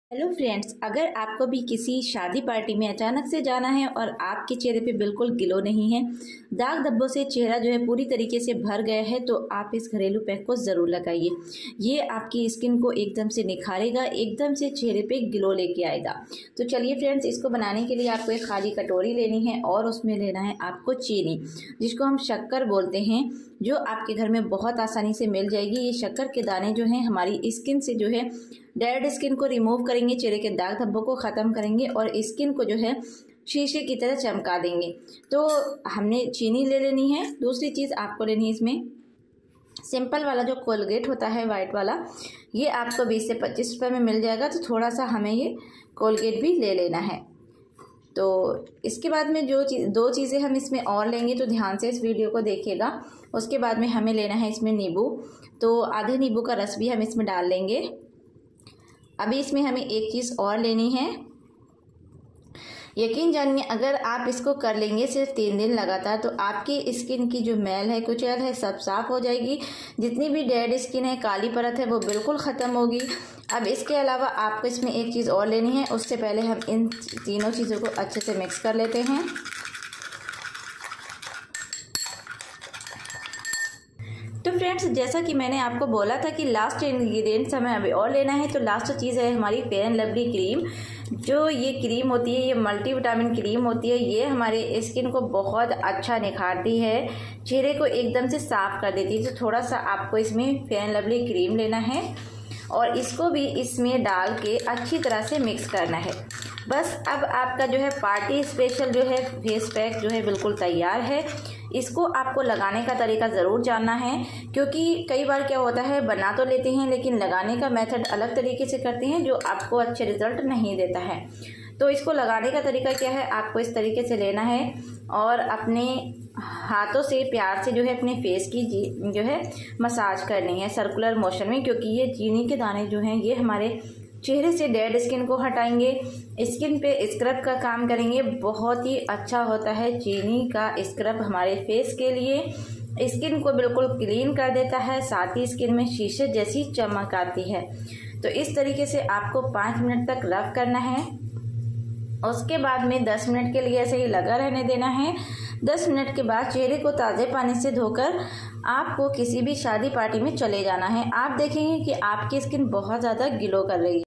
Hello friends, अगर आपको भी किसी शादी पार्टी में अचानक से जाना है और आपके चेहरे पे बिल्कुल ग्लो नहीं है, दाग धब्बों से चेहरा जो है पूरी तरीके से भर गया है, तो आप इस घरेलू पैक को ज़रूर लगाइए। ये आपकी स्किन को एकदम से निखारेगा, एकदम से चेहरे पे ग्लो लेके आएगा। तो चलिए फ्रेंड्स, इसको बनाने के लिए आपको एक खाली कटोरी लेनी है और उसमें लेना है आपको चीनी, जिसको हम शक्कर बोलते हैं, जो आपके घर में बहुत आसानी से मिल जाएगी। ये शक्कर के दाने जो हैं हमारी स्किन से जो है डेड स्किन को रिमूव करेंगे, चेहरे के दाग धब्बों को ख़त्म करेंगे और स्किन को जो है शीशे की तरह चमका देंगे। तो हमने चीनी ले लेनी है। दूसरी चीज़ आपको लेनी है, इसमें सिंपल वाला जो कोलगेट होता है वाइट वाला, ये आपको 20 से 25 रुपये में मिल जाएगा। तो थोड़ा सा हमें ये कोलगेट भी ले लेना है। तो इसके बाद में जो दो चीज़ें हम इसमें और लेंगे, तो ध्यान से इस वीडियो को देखिएगा। उसके बाद में हमें लेना है इसमें नींबू, तो आधे नींबू का रस भी हम इसमें डाल लेंगे। अभी इसमें हमें एक चीज़ और लेनी है। यकीन जानिए, अगर आप इसको कर लेंगे सिर्फ 3 दिन लगातार, तो आपकी स्किन की जो मैल है, कुचैल है, सब साफ हो जाएगी। जितनी भी डेड स्किन है, काली परत है, वो बिल्कुल ख़त्म होगी। अब इसके अलावा आपको इसमें एक चीज़ और लेनी है। उससे पहले हम इन तीनों चीज़ों को अच्छे से मिक्स कर लेते हैं। तो फ्रेंड्स, जैसा कि मैंने आपको बोला था कि लास्ट इंग्रेडिएंट्स हमें अभी और लेना है, तो लास्ट चीज़ है हमारी फेयर एंड लवली क्रीम। जो ये क्रीम होती है, ये मल्टीविटामिन क्रीम होती है। ये हमारे स्किन को बहुत अच्छा निखारती है, चेहरे को एकदम से साफ कर देती है। तो थोड़ा सा आपको इसमें फेयर एंड लवली क्रीम लेना है और इसको भी इसमें डाल के अच्छी तरह से मिक्स करना है। बस अब आपका जो है पार्टी स्पेशल जो है फेस पैक जो है बिल्कुल तैयार है। इसको आपको लगाने का तरीका ज़रूर जानना है, क्योंकि कई बार क्या होता है, बना तो लेते हैं लेकिन लगाने का मेथड अलग तरीके से करते हैं, जो आपको अच्छे रिजल्ट नहीं देता है। तो इसको लगाने का तरीका क्या है, आपको इस तरीके से लेना है और अपने हाथों से प्यार से जो है अपने फेस की जो है मसाज करनी है सर्कुलर मोशन में, क्योंकि ये चीनी के दाने जो हैं ये हमारे चेहरे से डेड स्किन को हटाएंगे, स्किन पे स्क्रब का काम करेंगे। बहुत ही अच्छा होता है चीनी का स्क्रब हमारे फेस के लिए। स्किन को बिल्कुल क्लीन कर देता है, साथ ही स्किन में शीशे जैसी चमक आती है। तो इस तरीके से आपको 5 मिनट तक रब करना है। उसके बाद में 10 मिनट के लिए ऐसे ही लगा रहने देना है। 10 मिनट के बाद चेहरे को ताज़े पानी से धोकर आपको किसी भी शादी पार्टी में चले जाना है। आप देखेंगे कि आपकी स्किन बहुत ज़्यादा ग्लो कर रही है।